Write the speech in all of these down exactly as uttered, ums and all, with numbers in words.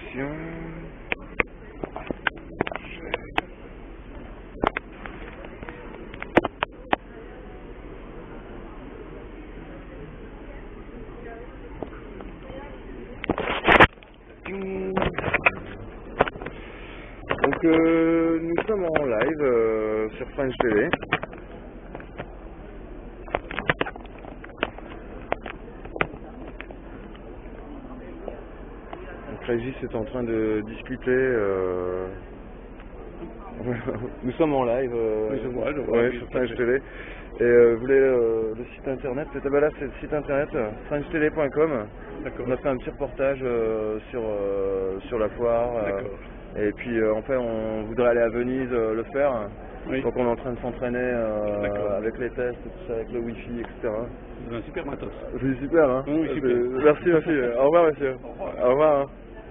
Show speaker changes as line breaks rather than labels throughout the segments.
connexion. Donc euh, nous sommes en live euh, sur French Télé. Donc Régis est en train de discuter. Euh... nous sommes en live euh,
oui, je vois, je vois,
ouais,
oui,
sur French Télé. Et euh, vous voulez euh, le site internet, c'est ah bah là c'est le site internet french télé point com. On a fait un petit reportage euh, sur, euh, sur la foire. Euh, et puis euh, en fait on voudrait aller à Venise euh, le faire. Oui. Donc on est en train de s'entraîner euh, avec les tests, tout ça, avec le wifi, et cetera.
C'est un super matos.
C'est super, hein.
Oui, super.
Merci, merci. Au revoir, monsieur. Au revoir. Au revoir. Hein.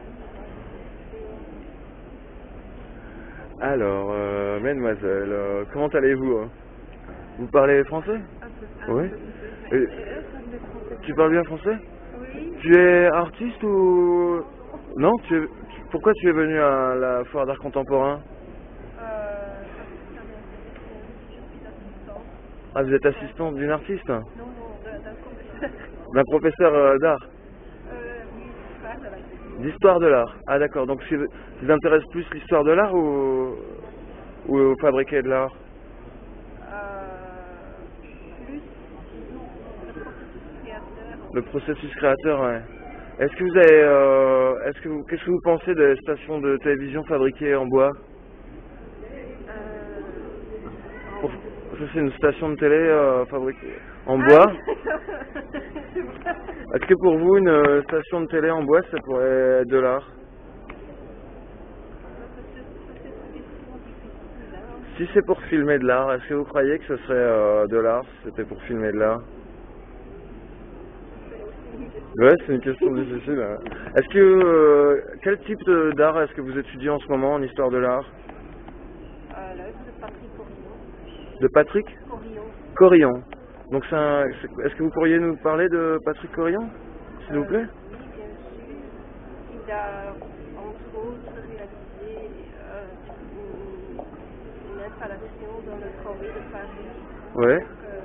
Alors, euh, mademoiselle, euh, comment allez-vous hein? Vous parlez français? Oui. Et, tu parles bien français?
Oui.
Tu es artiste ou... Non tu es... Pourquoi tu es venu à la foire d'art contemporain?
Euh, je suis assistante.
Ah, vous êtes assistante d'une artiste?
Non, non, d'un professeur.
D'un professeur euh, d'art?
Euh, oui, d'histoire de l'art.
D'histoire de l'art. Ah d'accord, donc ça vous intéresse plus l'histoire de l'art ou... ou fabriquer de l'art?
Euh, plus le processus créateur.
Le processus créateur, ouais. Est-ce que vous avez... Euh, est-ce que vous... Qu'est-ce que vous pensez des stations de télévision fabriquées en bois?
Euh,
Pour... Ça c'est une station de télé euh, fabriquée en
ah,
bois.
oui.
Est-ce que pour vous une euh, station de télé en bois ça pourrait être de l'art? Si c'est pour filmer de l'art, est-ce que vous croyez que ce serait euh, de l'art si c'était pour filmer de l'art? Ouais, c'est une question difficile. Hein. Est-ce que euh, quel type d'art est-ce que vous étudiez en ce moment en histoire de l'art?
Euh, L'œuvre de Patrick Corillon.
De Patrick
Corillon.
Corillon. Donc c'est un... Est-ce que vous pourriez nous parler de Patrick Corillon, s'il
Euh,
vous plaît?
Oui, bien sûr. Il a entre autres réalisé euh, une, une installation dans le Corée de Paris.
Ouais.
Donc, euh,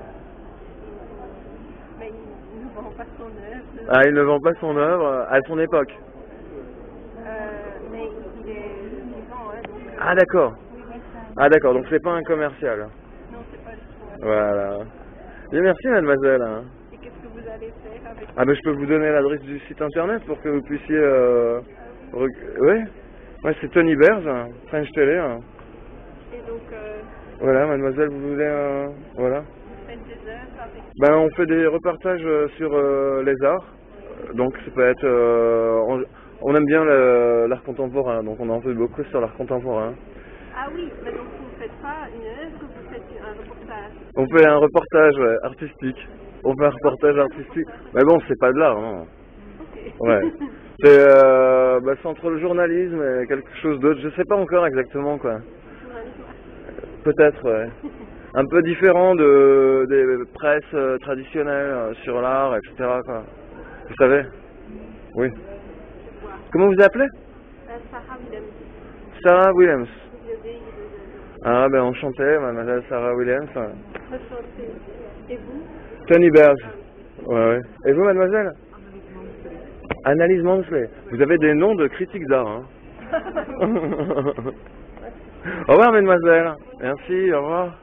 mais il ne vend pas son œuvre.
Ah, il ne vend pas son œuvre à son époque.
Euh, mais il est vivant, hein. Donc, euh,
Ah d'accord.
oui, oui, ça.
Ah d'accord, donc c'est pas un commercial.
Non, c'est pas du tout.
Voilà. Bien, merci mademoiselle.
Et qu'est-ce que vous allez faire avec
Ah ben je peux vous donner l'adresse du site internet pour que vous puissiez... Euh, reg... Oui. Ouais, c'est Tony Berge, French Télé. Hein.
Et donc, euh,
Voilà, mademoiselle, vous voulez... Euh, voilà.
vous faites des œuvres avec...
Ben on fait des reportages euh, sur euh, les arts. Donc ça peut être... Euh, on, on aime bien l'art contemporain, donc on en fait beaucoup sur l'art contemporain.
Ah oui, mais donc vous ne faites pas une œuvre, vous faites un reportage.
On fait un reportage ouais, artistique. On fait un reportage artistique. Mais bon, c'est pas de l'art, non.
Ok.
Ouais. C'est euh, bah, entre le journalisme et quelque chose d'autre. Je sais pas encore exactement quoi. Peut-être, ouais. Un peu différent de des presses euh, traditionnelles euh, sur l'art, et cetera. Quoi. Vous savez? Oui. Comment vous appelez?
Euh, Sarah Williams.
Sarah Williams.
Le D I de-
Ah ben enchanté, mademoiselle Sarah Williams.
Enchantée. Et vous?
Tony Berge. Ouais, ouais. Et vous, mademoiselle? Annalise Mansley. Vous avez des noms de critiques d'art, hein. Au revoir, mademoiselle. Merci, au revoir.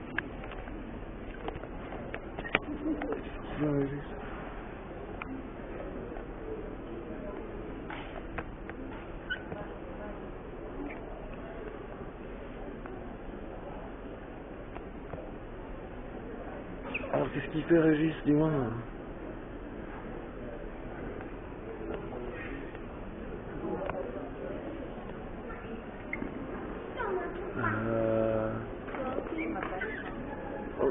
Alors, qu'est-ce qu'il fait, Régis? Dis-moi. Euh... Oh.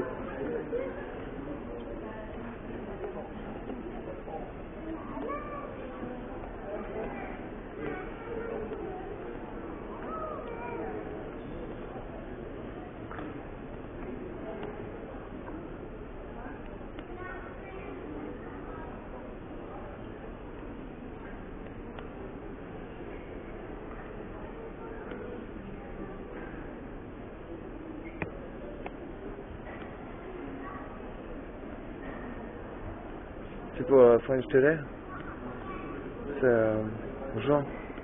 C'est pour euh, French Télé. C'est euh, Jean.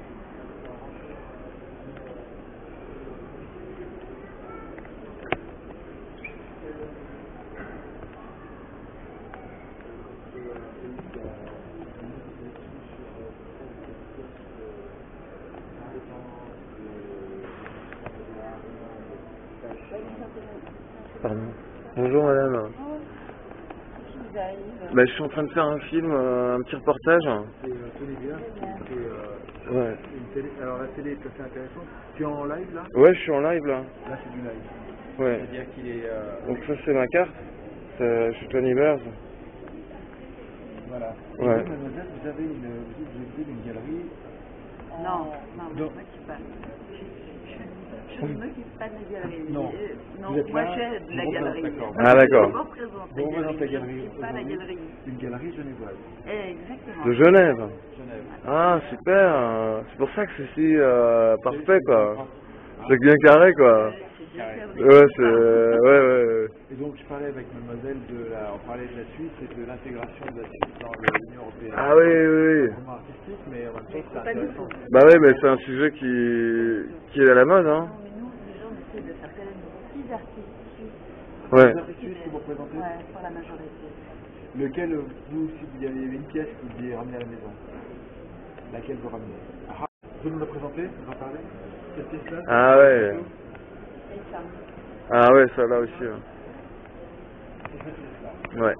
Pardon. Bonjour madame. Bah, je suis en train de faire un film, euh, un petit reportage.
C'est euh, Tony Blair qui fait euh,
Ouais.
une télé. Alors la télé est assez intéressante. Tu es en live là?
Ouais, je suis en live là.
Là c'est du live.
Ouais.
C'est-à-dire qu'il est. Euh...
Donc ça c'est ma carte. C'est- Je suis Tony Blair.
Voilà. Et
Ouais.
vous, mademoiselle, vous avez une, vous vous avez une galerie.
Non, non, je ne
Donc-
m'occupe pas. Je ne m'occupe pas de la galerie.
Non.
Euh, non,
Vous êtes
moi
là,
j'aide la
vous
galerie.
représentez, d'accord.
Ah, d'accord.
Je représente
Vous représentez la
la
galerie.
galerie. Je ne suis pas la
aujourd'hui.
galerie.
Une galerie genevoise.
Eh, Exactement.
De Genève.
Genève.
Ah super. C'est pour ça que c'est si euh, parfait quoi. C'est bien carré quoi.
C'est bien cadré.
Ouais, c'est... Ouais, ouais, ouais.
Et donc je parlais avec mademoiselle de la. On parlait de la Suisse et de l'intégration de la Suisse dans l'Union européenne.
Ah oui, oui, oui.
Vraiment artistique, mais en même temps c'est
Pas du
intéressant.
tout.
Bah ouais, mais c'est un sujet qui, qui est à la mode, hein.
Non, mais nous, les gens essaient de faire connaître nos petits artistes suisses.
Ouais.
Les artistes suisses que vous représentez.
Ouais, pour la majorité.
Lequel, euh, vous, si vous y avait une pièce que vous vouliez ramener à la maison, laquelle vous ramenez? Ah, vous pouvez nous la présenter, nous en parler? Cette pièce-là?
Ah ouais.
Et ça.
Ah ouais, ça là aussi. Ouais. Ouais.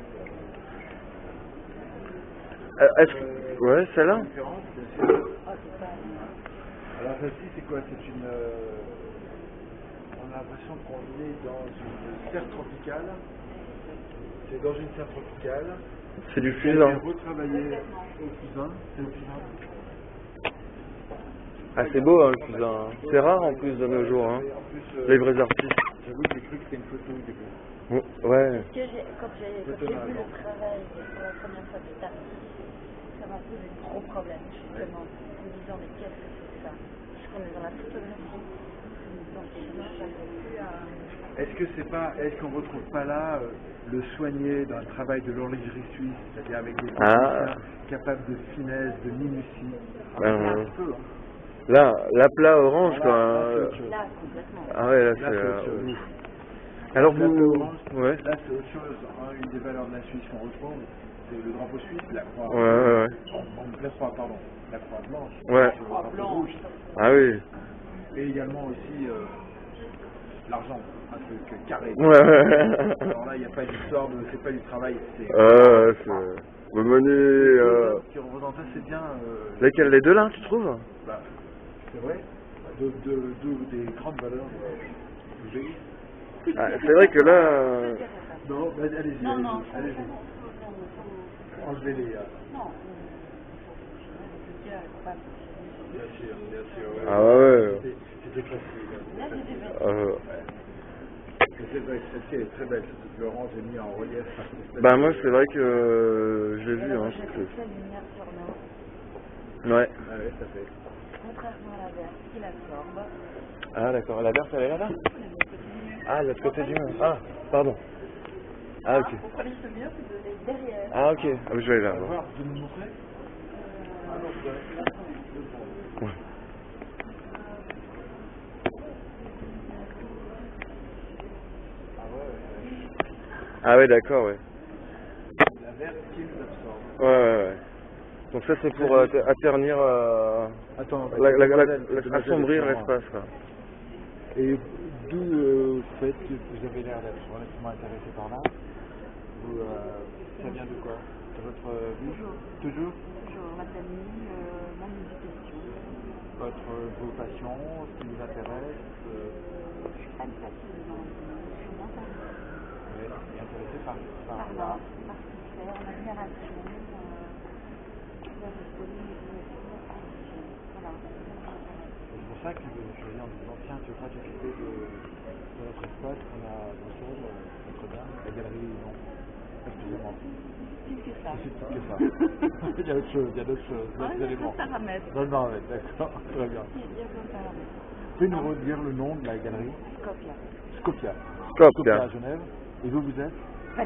Euh, Est-ce que... Ouais, celle-là.
Conférence, bien sûr.
Oh, c'est pas.
Alors celle-ci, c'est quoi? C'est une... euh, On a l'impression qu'on est dans une serre tropicale. C'est dans une serre tropicale.
C'est du
Qui a
fusain.
été retravaillé au fusain. C'est au fusain.
Ah, c'est beau, hein, le fusain. C'est rare en plus de nos jours, hein.
En plus, euh,
Les vrais artistes.
j'avoue que j'ai cru que c'était une photo au début.
Ouais.
Parce que j'ai- quand j'ai quand j'ai vu le travail pour la première fois de cet artiste, ça m'a posé de gros problèmes, justement, en me disant mais qu'est-ce que c'est ça? Parce qu'on est dans la photographie, donc sinon j'arrive plus à...
Est-ce que c'est pas, est-ce qu'on retrouve pas là euh, le soigné d'un travail de l'horlogerie suisse, c'est-à-dire avec des
Ah.
techniciens capables de finesse, de minutie,
Ben,
un petit peu, hein.
Là, la plat orange, quoi.
Là,
hein.
c'est autre chose.
Là, complètement.
Ah ouais, là,
Là,
c'est...
c'est
euh,
autre chose.
ouf. Alors
La
vous...
plat orange,
Ouais.
Là, c'est autre chose. Hein. Une des valeurs de la Suisse qu'on retrouve, c'est le drapeau suisse, la croix.
Ouais, ouais, ouais.
La croix, pardon. La croix blanche.
Ouais.
sur le drapeau rouge.
Ah oui.
Et également aussi euh, l'argent, un truc carré.
Ouais, ouais.
Alors là, il n'y a pas d'histoire, de- c'est pas du travail, c'est.
Euh, c'est... Le menu... Euh...
Qui représente assez bien. Euh,
Lesquels, les deux là, tu trouves?
bah, c'est vrai, de, de, de- des grandes valeurs euh, que j'ai eues.
Ah, c'est vrai que là... euh,
Non, bah, allez-y,
Non, non,
allez-y, allez-y.
non,
Enlevez-les. euh,
non, je veux dire, pas.
Bien sûr, bien sûr. Ouais,
Ah ouais, ouais.
C'était- C'était facile.
Là,
c'était
j'ai des
facile.
Euh...
Ouais. C'est vrai que celle-ci elle est très belle, cette Laurent, j'ai mis en relief.
Bah moi, c'est vrai que euh, je l'ai vu, hein.
J'ai
c'est-
fait ça lumière sur nous,
Ouais.
Ah ouais, ça fait.
contrairement à la verte qui l'absorbe.
Ah d'accord, la verte, elle est là-bas? Ah, de l'autre côté du mur. Ah, pardon. Ah ok.
Vous prenez ce mur, vous donnez derrière.
Ah ok, ah, je vais aller là.
On va
bon.
voir, vous nous montrer? Ah non, vous avez-
Ouais.
Ah ouais, ouais,
Ah ouais, d'accord, ouais.
ouais. La verte qui nous absorbe.
Ouais, ouais, ouais. Donc ça, c'est pour euh, te- atternir, euh,
Attends,
la, la, la,
demoiselle,
la-
demoiselle
assombrir
est sur moi.
l'espace, quoi.
Et d'où euh, vous faites que vous avez l'air d'être relativement intéressé par l'art? Vous, euh, ça vient de quoi? De votre euh, vie?
Toujours.
Toujours?
Toujours, ma famille, euh, mon éducation.
Votre, euh, vos passions, ce qui vous intéresse? Euh,
Je suis pas une passionne dans le domaine, je suis moins intéressée
vous êtes intéressé par, par
par
l'art?
l'art, par ce qu'il fait, en admiration, euh, la disponibilité, voilà.
C'est pour ça que je suis en disant, tiens, tu veux pas t'occuper de, de notre espace qu'on a à Bruxelles, euh, Notre-Dame, la galerie, non. Excusez-moi.
Plus que ça.
C'est plus que ça. Il y a autre chose, il y a d'autres choses,
Ah,
d'autres
il y a
éléments.
d'autres paramètres.
Non, non, mais d'accord, très bien.
Il y a plein de paramètres.
Vous pouvez nous redire le nom de la galerie?
Scopia.
Scopia.
Scopia.
Scopia à Genève. Et vous, vous êtes?
Valérie.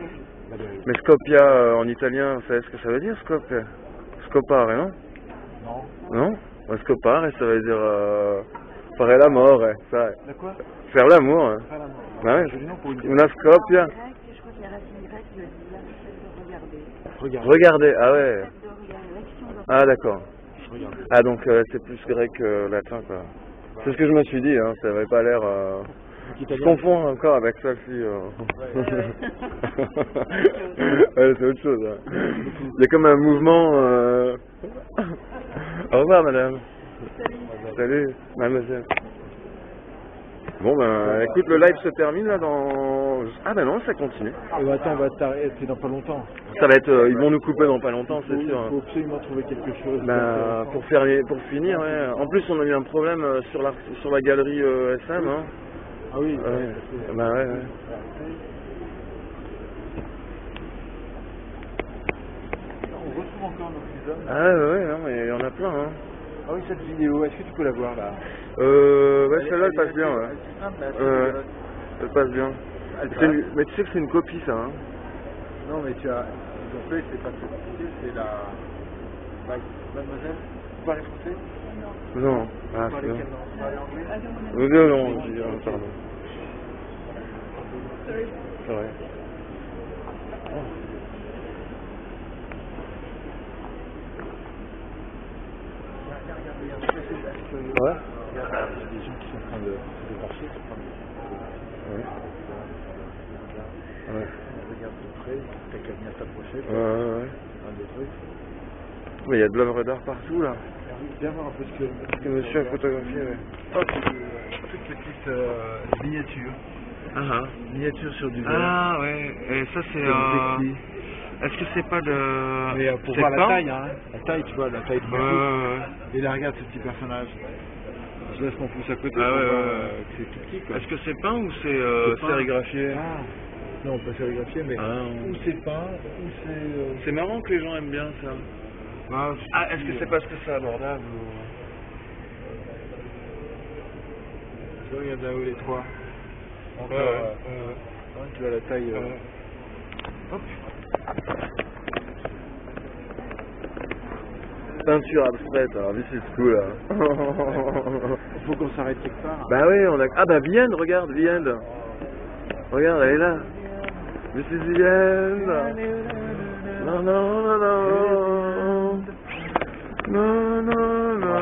Mais Scopia euh, en italien, vous savez ce que ça veut dire, Scopia? Scopare, non?
Non.
Non? Ouais, Scopare, ça veut dire euh, faire l'amour, ouais, ça.
De quoi?
Faire l'amour. Hein.
Faire l'amour.
Ouais.
Un joli nom pour une
Una Scopia.
En grec, je crois que la racine grecque veut dire le fait de regarder.
Regarde.
Regardez, ah ouais.
Le fait de regarder, l'action de
Ah d'accord.
Regarde.
Ah donc euh, c'est plus grec que latin quoi. C'est ce que je me suis dit, hein, ça avait pas l'air... Euh... Je confonds encore avec Sophie. Euh...
Ouais.
ouais, c'est autre chose. Hein. Il y a comme un mouvement... Euh... Au revoir madame.
Salut.
Salut mademoiselle. Bon ben écoute, le live se termine là dans... Ah ben non, ça continue.
Ah bah attends, on va t'arrêter dans pas longtemps.
Ça va être... euh, ils vont nous couper dans pas longtemps,
Il faut,
c'est sûr.
il faut absolument trouver quelque chose.
Ben, pour faire les, pour finir, ouais. En plus, on a eu un problème euh, sur la sur la galerie euh, S M. Hein.
Ah oui.
Ouais. Ben ouais, ouais.
On retrouve encore nos petits hommes.
Ah ouais, ouais, non, mais il y en a plein. Hein.
Ah oui, cette vidéo, est-ce que tu peux la voir là?
Euh, ouais, celle-là, elle passe bien. Ouais.
Elle est simple, là,
Ouais,
c'est-
elle passe bien.
Elle
C'est
passe.
une- Mais tu sais que c'est une copie, ça. Hein.
Non, mais tu as. Ils ont fait, c'est pas compliqué, c'est la. Bah, mademoiselle, vous parlez français?
Non.
Vous
Ah,
parlez
c'est bien.
quelle langue? Vous parlez anglais?
Euh, Non, non, je dis, euh, pardon. C'est vrai. Ouais.
Il y a des gens qui sont en train de se marcher, qui sont en train de.
Ouais. Ouais.
Regarde de près, t'as qu'à venir t'approcher,
Ouais, ouais, ouais.
un des trucs.
Mais il y a de l'œuvre d'art partout, là.
Viens voir un peu ce que.
Ce que monsieur a photographié, ouais.
Oh, c'est des euh, toutes petites euh, miniatures.
Ah, ah.
Miniatures sur du verre.
Ah ouais, et ça c'est...
C'est
Euh...
des petits.
Est-ce que c'est pas de...
Mais euh, pour
c'est
voir la
peint?
taille, hein. La taille, tu vois, la taille de
Ouais,
beaucoup.
ouais, ouais.
Et là, regarde ce petit personnage. Je laisse mon pouce à côté
Ah
pour
ouais,
voir
ouais,
euh,
ouais.
que c'est tout petit, quoi.
Est-ce que c'est peint ou c'est euh,
C'est peint.
sérigraphié?
Ah. Non, pas sérigraphié, mais
Ah.
ou c'est peint, ou c'est... Euh...
C'est marrant que les gens aiment bien ça.
Ah,
Ah, est-ce que c'est parce que c'est abordable ou...
Je regarde là-haut les trois. Encore,
Ouais, ouais,
euh,
ouais.
hein, tu vois la taille... Euh...
Ouais.
Hop.
Peinture abstraite, alors this is cool. Hein.
Il faut qu'on s'arrête quelque part.
Bah oui, on a... Ah bah Vienne, regarde, Vienne. Regarde, elle est là. This is Vienne. Non, non, non, non. Non, non, non.